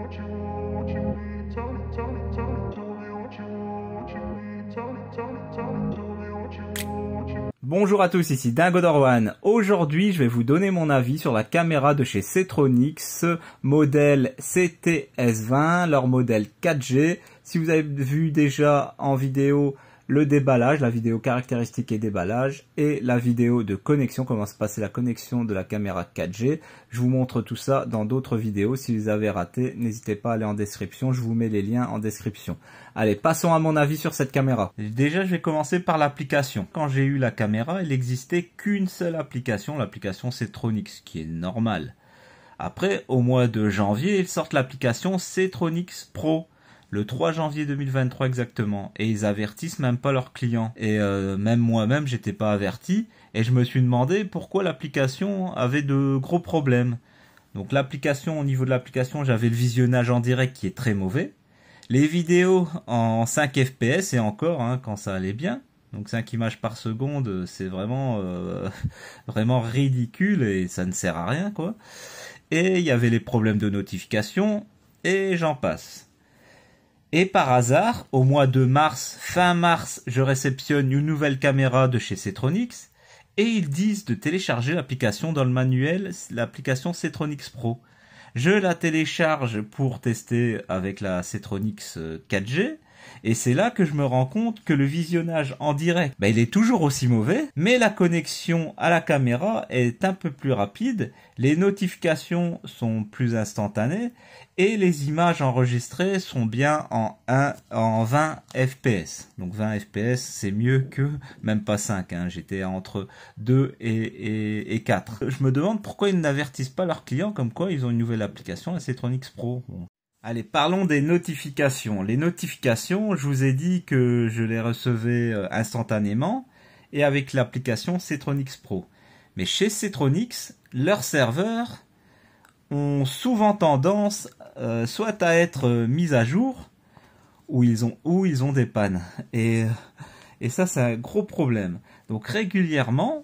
Bonjour à tous, ici Dingodor1. Aujourd'hui, je vais vous donner mon avis sur la caméra de chez Settronix, modèle CTS20, leur modèle 4G. Si vous avez vu déjà en vidéo le déballage, la vidéo caractéristique et déballage, et la vidéo de connexion, comment se passait la connexion de la caméra 4G, je vous montre tout ça dans d'autres vidéos. Si vous avez raté, n'hésitez pas à aller en description, je vous mets les liens en description. Allez, passons à mon avis sur cette caméra. Déjà, je vais commencer par l'application. Quand j'ai eu la caméra, il n'existait qu'une seule application, l'application Settronix, qui est normale. Après, au mois de janvier, ils sortent l'application Settronix Pro. Le 3 janvier 2023 exactement, et ils avertissent même pas leurs clients. Et même moi-même, j'étais pas averti, et je me suis demandé pourquoi l'application avait de gros problèmes. Donc l'application, au niveau de l'application, j'avais le visionnage en direct qui est très mauvais. Les vidéos en 5 fps et encore, hein, quand ça allait bien. Donc 5 images par seconde, c'est vraiment, vraiment ridicule et ça ne sert à rien, quoi. Et il y avait les problèmes de notification, et j'en passe. Et par hasard, au mois de mars, fin mars, je réceptionne une nouvelle caméra de chez Settronix et ils disent de télécharger l'application dans le manuel, l'application Settronix Pro. Je la télécharge pour tester avec la Settronix 4G et c'est là que je me rends compte que le visionnage en direct, il est toujours aussi mauvais, mais la connexion à la caméra est un peu plus rapide, les notifications sont plus instantanées et les images enregistrées sont bien en 20 fps. Donc 20 fps, c'est mieux que même pas 5, hein. J'étais entre 2 et 4. Je me demande pourquoi ils n'avertissent pas leurs clients comme quoi ils ont une nouvelle application, la Settronix Pro. Bon. Allez, parlons des notifications. Les notifications, je vous ai dit que je les recevais instantanément et avec l'application Settronix Pro. Mais chez Settronix, leurs serveurs ont souvent tendance soit à être mis à jour ou ils ont des pannes. Et ça, c'est un gros problème. Donc régulièrement,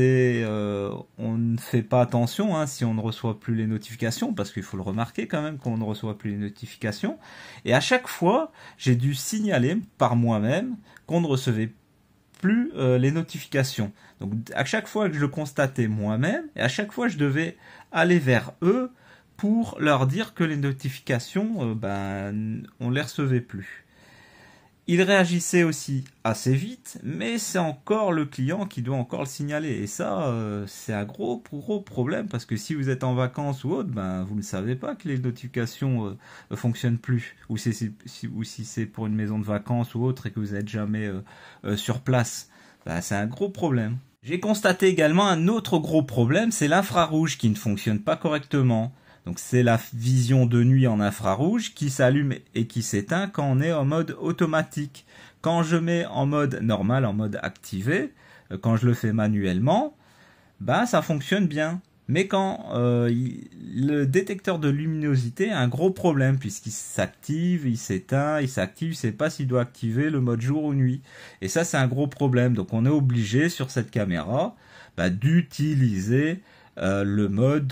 on ne fait pas attention hein, si on ne reçoit plus les notifications, parce qu'il faut le remarquer quand même qu'on ne reçoit plus les notifications. Et à chaque fois, j'ai dû signaler par moi-même qu'on ne recevait plus les notifications. Donc à chaque fois que je le constatais moi-même, et à chaque fois je devais aller vers eux pour leur dire que les notifications, on les recevait plus. Il réagissait aussi assez vite, mais c'est encore le client qui doit encore le signaler. Et ça, c'est un gros problème, parce que si vous êtes en vacances ou autre, vous ne savez pas que les notifications ne fonctionnent plus. Ou si c'est pour une maison de vacances ou autre et que vous n'êtes jamais sur place. C'est un gros problème. J'ai constaté également un autre gros problème, c'est l'infrarouge qui ne fonctionne pas correctement. Donc c'est la vision de nuit en infrarouge qui s'allume et qui s'éteint quand on est en mode automatique. Quand je mets en mode normal, en mode activé, quand je le fais manuellement, ça fonctionne bien. Mais quand le détecteur de luminosité a un gros problème puisqu'il s'active, il s'éteint, il s'active, il ne sait pas s'il doit activer le mode jour ou nuit. Et ça c'est un gros problème. Donc on est obligé sur cette caméra d'utiliser le mode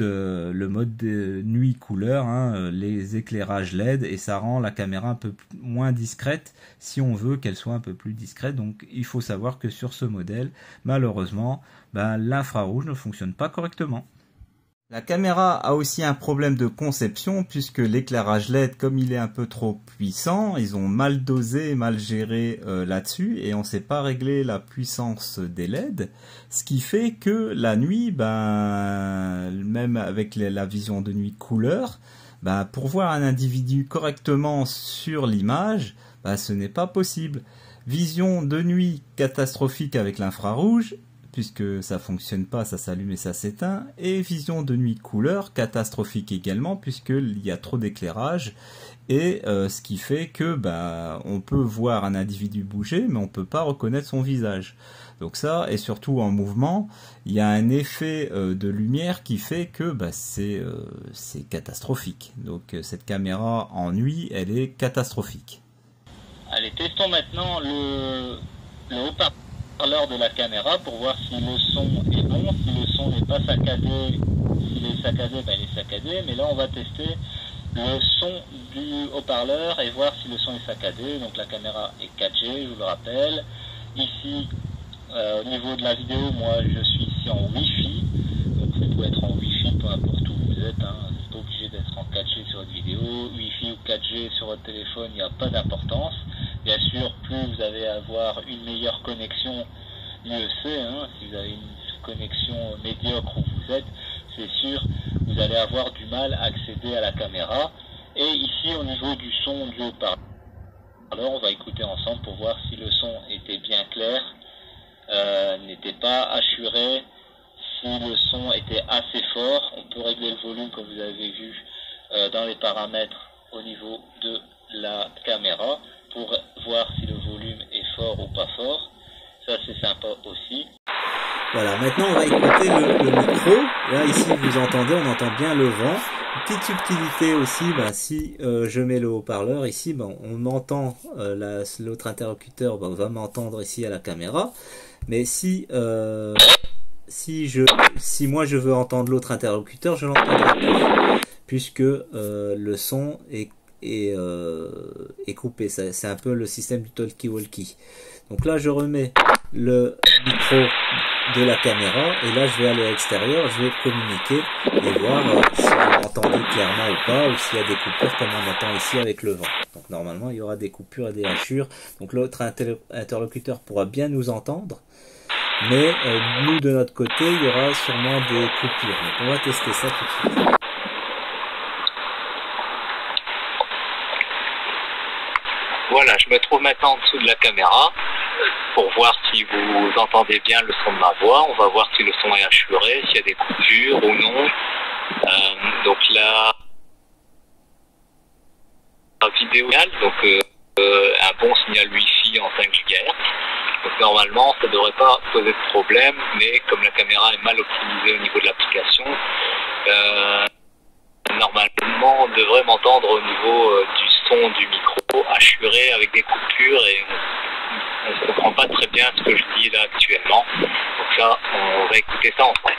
de nuit couleur, hein, les éclairages LED, et ça rend la caméra un peu moins discrète si on veut qu'elle soit un peu plus discrète. Donc il faut savoir que sur ce modèle, malheureusement, l'infrarouge ne fonctionne pas correctement. La caméra a aussi un problème de conception puisque l'éclairage LED, comme il est un peu trop puissant, ils ont mal dosé et mal géré là-dessus et on ne sait pas régler la puissance des LED, ce qui fait que la nuit, même avec la vision de nuit couleur, pour voir un individu correctement sur l'image, ce n'est pas possible. Vision de nuit catastrophique avec l'infrarouge, puisque ça fonctionne pas, ça s'allume et ça s'éteint, et vision de nuit couleur catastrophique également, puisqu'il y a trop d'éclairage, et ce qui fait que on peut voir un individu bouger, mais on peut pas reconnaître son visage. Donc ça, et surtout en mouvement, il y a un effet de lumière qui fait que c'est catastrophique. Donc cette caméra en nuit, elle est catastrophique. Allez, testons maintenant le haut-parleur de la caméra pour voir si le son est bon, si le son n'est pas saccadé. S'il est saccadé, il est saccadé. Mais là, on va tester le son du haut-parleur et voir si le son est saccadé. Donc la caméra est 4G, je vous le rappelle. Ici, au niveau de la vidéo, moi je suis ici en Wi-Fi. Donc vous pouvez être en Wi-Fi peu importe où vous êtes. C'est pas obligé d'être en 4G sur votre vidéo. Wi-Fi ou 4G sur votre téléphone, il n'y a pas d'importance. Bien sûr, plus vous allez avoir une meilleure connexion, mieux c'est. Si vous avez une connexion médiocre où vous êtes, c'est sûr, vous allez avoir du mal à accéder à la caméra. Et ici, au niveau du son du haut-parleur, on va écouter ensemble pour voir si le son était bien clair, n'était pas assuré, si le son était assez fort. On peut régler le volume, comme vous avez vu, dans les paramètres au niveau de la caméra, pour voir si le volume est fort ou pas fort. Ça, c'est sympa aussi. Voilà, maintenant on va écouter le micro. Là, ici, vous entendez, on entend bien le vent. Une petite subtilité aussi, si je mets le haut-parleur ici, on m'entend, l'autre interlocuteur on va m'entendre ici à la caméra. Mais si moi je veux entendre l'autre interlocuteur, je l'entendrai plus, puisque le son est coupé. C'est un peu le système du talkie-walkie. Donc là, je remets le micro de la caméra et là je vais aller à l'extérieur, je vais communiquer et voir si vous m'entendez clairement ou pas, ou s'il y a des coupures comme on entend ici avec le vent. Donc normalement il y aura des coupures et des hachures, donc l'autre interlocuteur pourra bien nous entendre, mais nous de notre côté il y aura sûrement des coupures. Donc on va tester ça tout de suite. Voilà, je me trouve maintenant en dessous de la caméra pour voir si vous entendez bien le son de ma voix. On va voir si le son est assuré, s'il y a des coupures ou non. Donc là, vidéo, donc un bon signal Wi-Fi en 5 GHz. Donc normalement, ça ne devrait pas poser de problème, mais comme la caméra est mal optimisée au niveau de l'application, normalement, on devrait m'entendre au niveau du son du micro assuré avec des coupures et on ne comprend pas très bien ce que je dis là actuellement. Donc ça, on va écouter ça ensemble.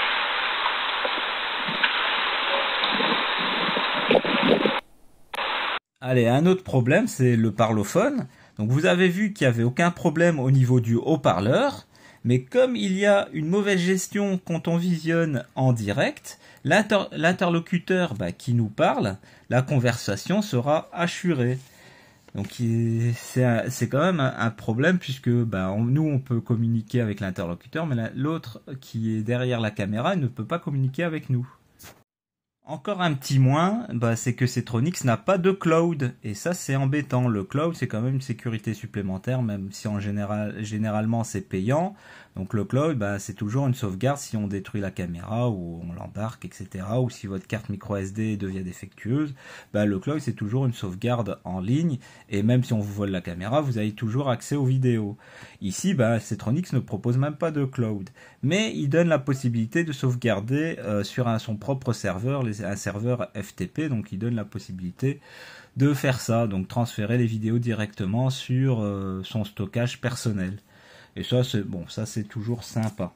Allez, un autre problème, c'est le parlophone. Donc vous avez vu qu'il n'y avait aucun problème au niveau du haut-parleur, mais comme il y a une mauvaise gestion quand on visionne en direct, l'interlocuteur qui nous parle, la conversation sera hachurée. Donc c'est quand même un problème, puisque nous on peut communiquer avec l'interlocuteur, mais l'autre qui est derrière la caméra ne peut pas communiquer avec nous. Encore un petit moins, c'est que Setronics n'a pas de cloud, et ça c'est embêtant. Le cloud c'est quand même une sécurité supplémentaire, même si généralement c'est payant. Donc le cloud c'est toujours une sauvegarde si on détruit la caméra ou on l'embarque, etc. Ou si votre carte micro SD devient défectueuse, le cloud c'est toujours une sauvegarde en ligne, et même si on vous vole la caméra, vous avez toujours accès aux vidéos. Ici Setronics ne propose même pas de cloud, mais il donne la possibilité de sauvegarder sur son propre serveur, un serveur FTP, donc il donne la possibilité de faire ça, donc transférer les vidéos directement sur son stockage personnel. Et ça c'est toujours sympa.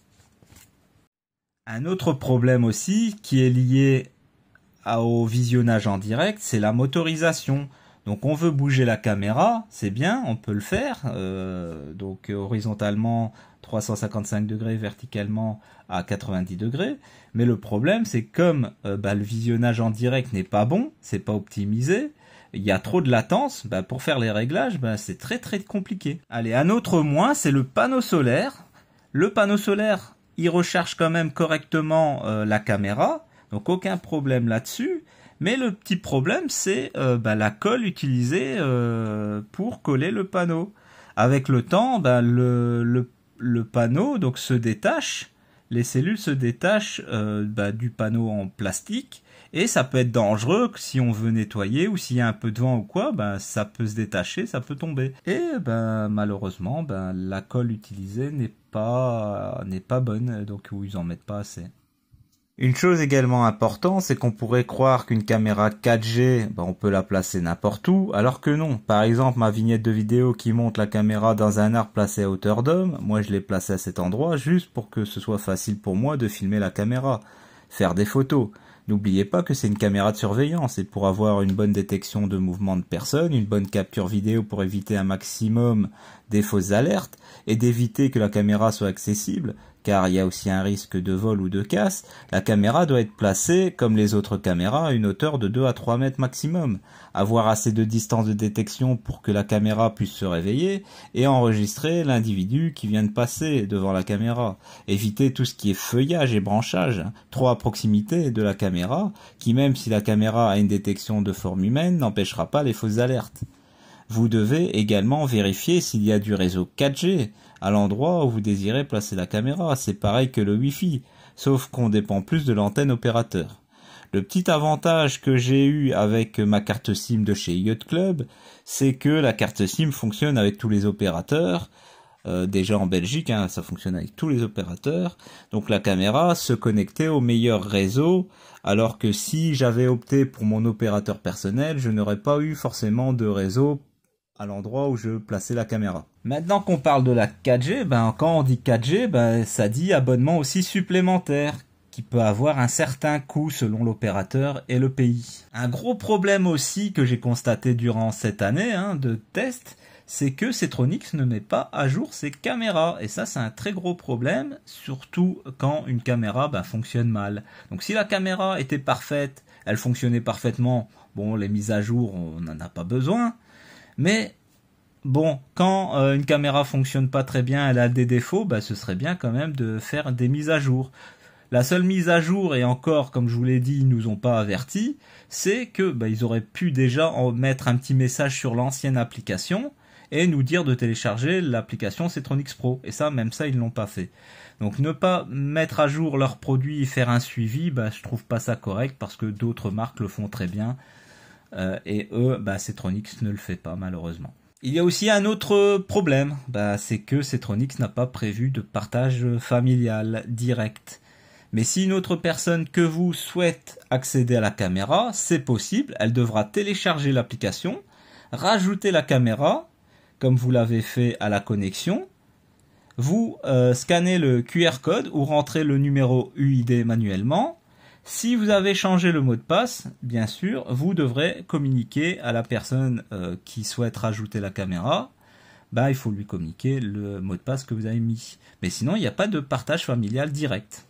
Un autre problème aussi qui est lié au visionnage en direct, c'est la motorisation. Donc on veut bouger la caméra, c'est bien, on peut le faire, donc horizontalement 355 degrés, verticalement à 90 degrés, mais le problème c'est comme le visionnage en direct n'est pas bon, c'est pas optimisé, il y a trop de latence, pour faire les réglages, c'est très compliqué. Allez, un autre moins, c'est le panneau solaire. Le panneau solaire, il recharge quand même correctement la caméra, donc aucun problème là-dessus. Mais le petit problème, c'est la colle utilisée pour coller le panneau. Avec le temps, le panneau donc se détache, les cellules se détachent du panneau en plastique, et ça peut être dangereux si on veut nettoyer, ou s'il y a un peu de vent ou quoi, ça peut se détacher, ça peut tomber. Et malheureusement, la colle utilisée n'est pas bonne, donc ils en mettent pas assez. Une chose également importante, c'est qu'on pourrait croire qu'une caméra 4G, on peut la placer n'importe où, alors que non. Par exemple, ma vignette de vidéo qui montre la caméra dans un arbre placé à hauteur d'homme, moi je l'ai placée à cet endroit juste pour que ce soit facile pour moi de filmer la caméra, faire des photos. N'oubliez pas que c'est une caméra de surveillance et pour avoir une bonne détection de mouvement de personnes, une bonne capture vidéo pour éviter un maximum des fausses alertes et d'éviter que la caméra soit accessible, car il y a aussi un risque de vol ou de casse, la caméra doit être placée, comme les autres caméras, à une hauteur de 2 à 3 mètres maximum, avoir assez de distance de détection pour que la caméra puisse se réveiller et enregistrer l'individu qui vient de passer devant la caméra. Éviter tout ce qui est feuillage et branchage, trop à proximité de la caméra, qui même si la caméra a une détection de forme humaine, n'empêchera pas les fausses alertes. Vous devez également vérifier s'il y a du réseau 4G à l'endroit où vous désirez placer la caméra. C'est pareil que le Wi-Fi, sauf qu'on dépend plus de l'antenne opérateur. Le petit avantage que j'ai eu avec ma carte SIM de chez Yacht Club, c'est que la carte SIM fonctionne avec tous les opérateurs. Déjà en Belgique, hein, ça fonctionne avec tous les opérateurs. Donc la caméra se connectait au meilleur réseau, alors que si j'avais opté pour mon opérateur personnel, je n'aurais pas eu forcément de réseau à l'endroit où je plaçais la caméra. Maintenant qu'on parle de la 4G, quand on dit 4G, ça dit abonnement aussi supplémentaire, qui peut avoir un certain coût selon l'opérateur et le pays. Un gros problème aussi que j'ai constaté durant cette année de test, c'est que Setronics ne met pas à jour ses caméras. Et ça, c'est un très gros problème, surtout quand une caméra fonctionne mal. Donc si la caméra était parfaite, elle fonctionnait parfaitement, bon, les mises à jour, on n'en a pas besoin. Mais bon, quand une caméra fonctionne pas très bien, elle a des défauts, ce serait bien quand même de faire des mises à jour. La seule mise à jour, et encore, comme je vous l'ai dit, ils nous ont pas avertis, c'est que ils auraient pu déjà en mettre un petit message sur l'ancienne application et nous dire de télécharger l'application Setronics Pro. Et ça, même ça, ils l'ont pas fait. Donc ne pas mettre à jour leurs produits et faire un suivi, je trouve pas ça correct parce que d'autres marques le font très bien. Et eux, Setronics ne le fait pas malheureusement. Il y a aussi un autre problème, c'est que Setronics n'a pas prévu de partage familial direct. Mais si une autre personne que vous souhaite accéder à la caméra, c'est possible, elle devra télécharger l'application, rajouter la caméra, comme vous l'avez fait à la connexion, vous scannez le QR code ou rentrez le numéro UID manuellement. Si vous avez changé le mot de passe, bien sûr, vous devrez communiquer à la personne qui souhaite rajouter la caméra. Il faut lui communiquer le mot de passe que vous avez mis. Mais sinon, il n'y a pas de partage familial direct.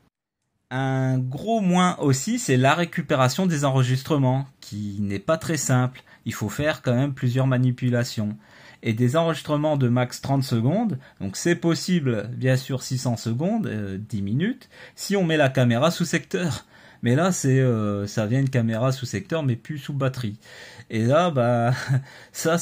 Un gros moins aussi, c'est la récupération des enregistrements, qui n'est pas très simple. Il faut faire quand même plusieurs manipulations. Et des enregistrements de max 30 secondes, donc c'est possible, bien sûr 600 secondes, 10 minutes, si on met la caméra sous secteur. Mais là, ça vient une caméra sous secteur, mais plus sous batterie. Et là, ça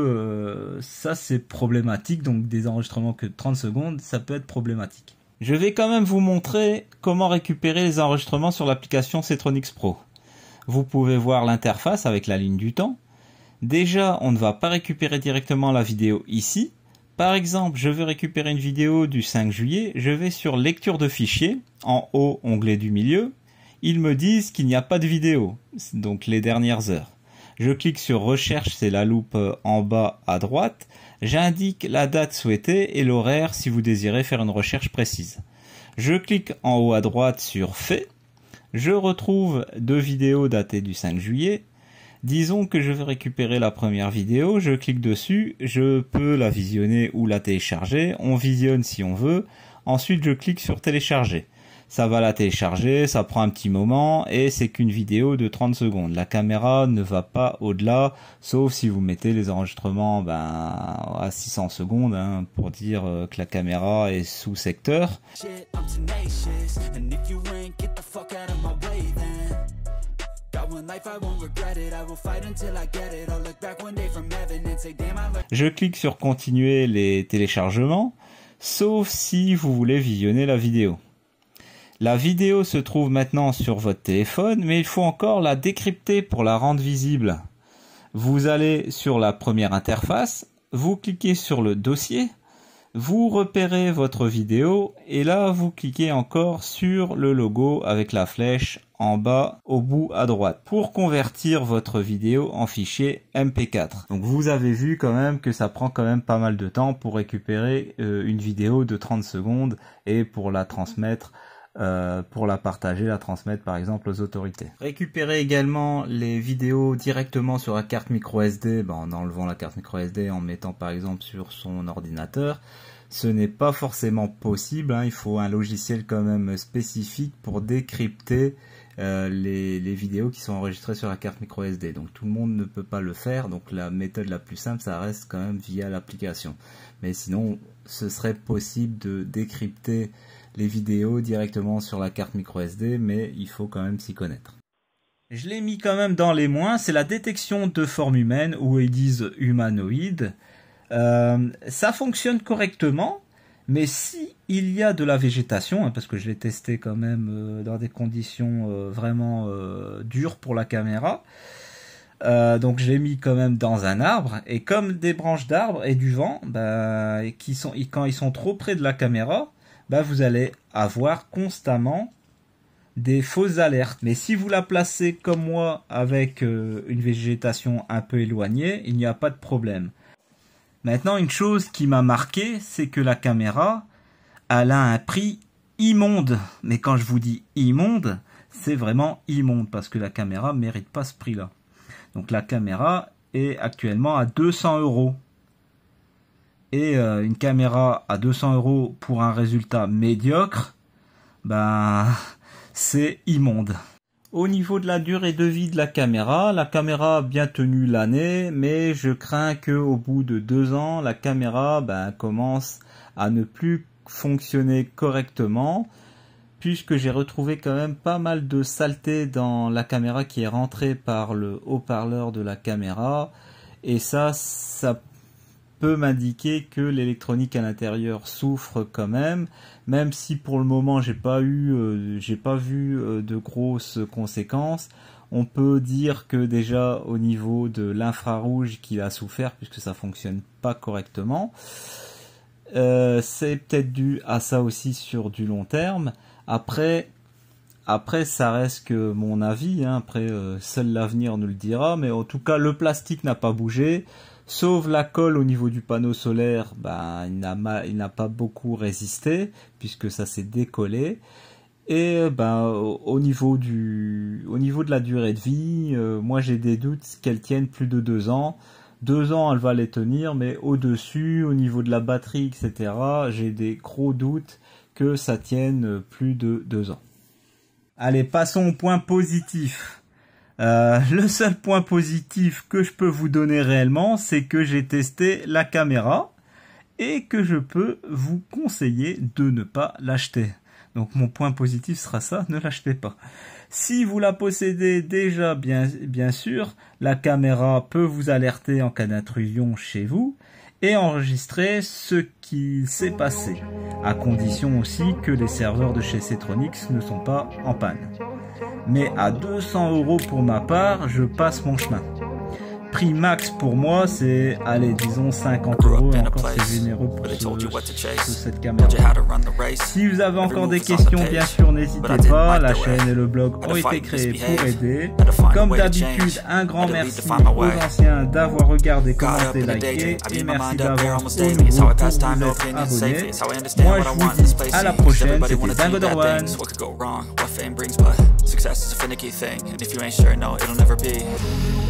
c'est problématique, donc des enregistrements que de 30 secondes, ça peut être problématique. Je vais quand même vous montrer comment récupérer les enregistrements sur l'application Setronics Pro. Vous pouvez voir l'interface avec la ligne du temps. Déjà, on ne va pas récupérer directement la vidéo ici. Par exemple, je veux récupérer une vidéo du 5 juillet, je vais sur lecture de fichier, en haut, onglet du milieu. Ils me disent qu'il n'y a pas de vidéo, donc les dernières heures. Je clique sur recherche, c'est la loupe en bas à droite. J'indique la date souhaitée et l'horaire si vous désirez faire une recherche précise. Je clique en haut à droite sur fait. Je retrouve 2 vidéos datées du 5 juillet. Disons que je veux récupérer la première vidéo, je clique dessus, je peux la visionner ou la télécharger, on visionne si on veut, ensuite je clique sur télécharger. Ça va la télécharger, ça prend un petit moment et c'est qu'une vidéo de 30 secondes. La caméra ne va pas au-delà, sauf si vous mettez les enregistrements à 600 secondes pour dire que la caméra est sous secteur. Je clique sur continuer les téléchargements, sauf si vous voulez visionner la vidéo. La vidéo se trouve maintenant sur votre téléphone, mais il faut encore la décrypter pour la rendre visible. Vous allez sur la première interface, vous cliquez sur le dossier, vous repérez votre vidéo et là vous cliquez encore sur le logo avec la flèche en bas au bout à droite pour convertir votre vidéo en fichier MP4. Donc vous avez vu quand même que ça prend quand même pas mal de temps pour récupérer une vidéo de 30 secondes et pour la transmettre pour la partager, la transmettre par exemple aux autorités. Récupérer également les vidéos directement sur la carte micro SD, en enlevant la carte micro SD, en mettant par exemple sur son ordinateur. Ce n'est pas forcément possible, il faut un logiciel quand même spécifique pour décrypter les vidéos qui sont enregistrées sur la carte micro SD. Donc tout le monde ne peut pas le faire, donc la méthode la plus simple, ça reste quand même via l'application. Mais sinon, ce serait possible de décrypter les vidéos directement sur la carte micro SD, mais il faut quand même s'y connaître. Je l'ai mis quand même dans les moins, c'est la détection de forme humaine, ou ils disent humanoïde. Ça fonctionne correctement, mais si il y a de la végétation, parce que je l'ai testé quand même dans des conditions vraiment dures pour la caméra, donc je l'ai mis quand même dans un arbre, et comme des branches d'arbres et du vent, quand ils sont trop près de la caméra, vous allez avoir constamment des fausses alertes. Mais si vous la placez comme moi avec une végétation un peu éloignée, il n'y a pas de problème. Maintenant, une chose qui m'a marqué, c'est que la caméra, elle a un prix immonde. Mais quand je vous dis immonde, c'est vraiment immonde, parce que la caméra ne mérite pas ce prix-là. Donc la caméra est actuellement à 200 €. Et une caméra à 200 € pour un résultat médiocre, c'est immonde. Au niveau de la durée de vie de la caméra a bien tenu l'année, mais je crains qu'au bout de 2 ans, la caméra commence à ne plus fonctionner correctement, puisque j'ai retrouvé quand même pas mal de saleté dans la caméra qui est rentrée par le haut-parleur de la caméra, et ça peut m'indiquer que l'électronique à l'intérieur souffre quand même si pour le moment j'ai pas vu de grosses conséquences. On peut dire que déjà au niveau de l'infrarouge qu'il a souffert, puisque ça fonctionne pas correctement. C'est peut-être dû à ça aussi sur du long terme. Après ça reste que mon avis, seul l'avenir nous le dira, mais en tout cas le plastique n'a pas bougé. Sauf la colle au niveau du panneau solaire, il n'a pas beaucoup résisté, puisque ça s'est décollé. Et au niveau de la durée de vie, moi j'ai des doutes qu'elle tienne plus de 2 ans. 2 ans, elle va les tenir, mais au-dessus, au niveau de la batterie, etc., j'ai des gros doutes que ça tienne plus de 2 ans. Allez, passons au point positif. Le seul point positif que je peux vous donner réellement, c'est que j'ai testé la caméra et que je peux vous conseiller de ne pas l'acheter. Donc mon point positif sera ça, ne l'achetez pas. Si vous la possédez déjà, bien sûr, la caméra peut vous alerter en cas d'intrusion chez vous et enregistrer ce qui s'est passé, à condition aussi que les serveurs de chez Setronics ne sont pas en panne. Mais à 200 € pour ma part, je passe mon chemin. Prix max pour moi, c'est, allez, disons 50 €, et encore c'est généreux pour cette caméra. Si vous avez encore des questions, bien sûr, n'hésitez pas, la chaîne et le blog ont été créés pour aider. Comme d'habitude, un grand merci aux anciens d'avoir regardé, commenté, liké, et merci d'avance aux nouveaux pour vous être abonnés. Moi je vous dis à la prochaine, c'était Dingodor1. Success is a finicky thing, and if you ain't sure, no, it'll never be.